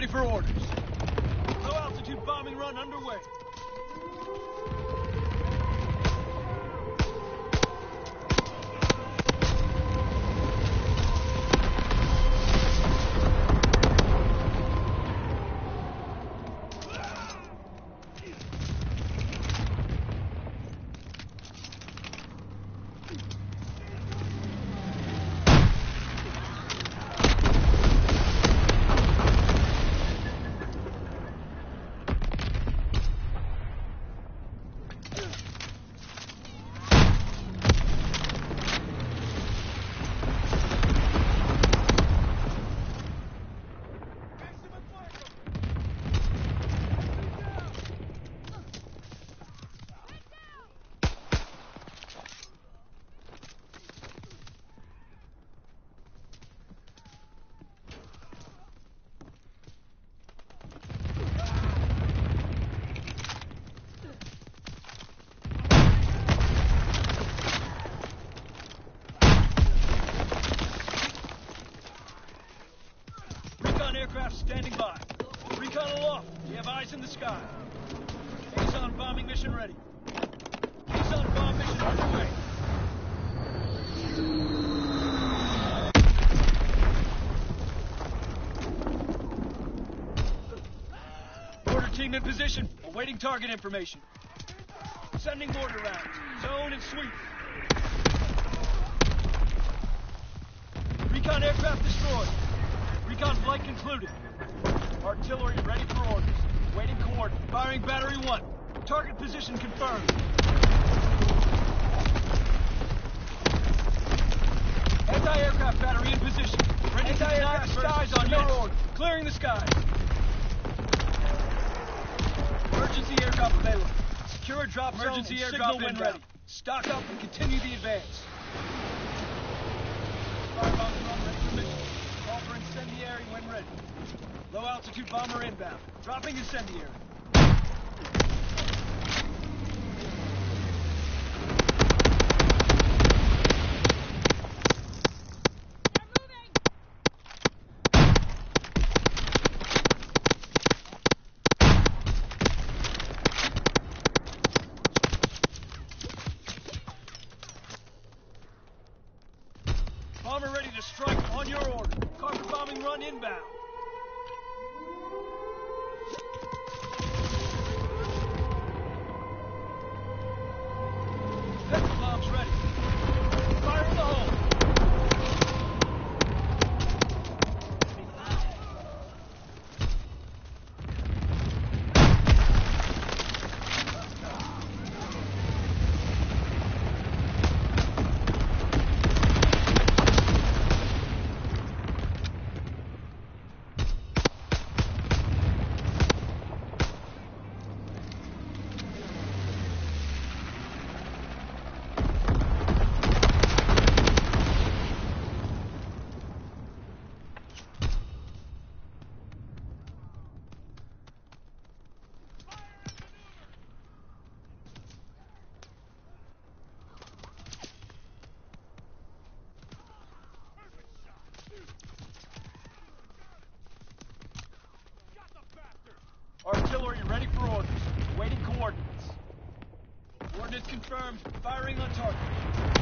ready for orders. Low altitude bombing run underway. Aircraft standing by. Recon aloft. We have eyes in the sky. Aeson bombing mission ready. Aeson bomb mission underway. Mortar team in position. Awaiting target information. Sending mortar rounds. Zone and sweep. Recon aircraft destroyed. Recon flight concluded. Artillery ready for orders. Waiting coordinates. Firing battery 1. Target position confirmed. Anti-aircraft battery in position. Ready anti-aircraft skies on your order. Clearing the skies. Emergency aircraft available. Secure drop zone. Emergency aircraft when ready. Stock up and continue the advance. Firebombs run ready for mission. Call for incendiary when ready. Low altitude bomber inbound. Dropping incendiary. Bomber ready to strike on your order. Carpet bombing run inbound. Vector bombs ready. Fire in the hole. Artillery ready for orders. Awaiting coordinates. Coordinates confirmed. Firing on target.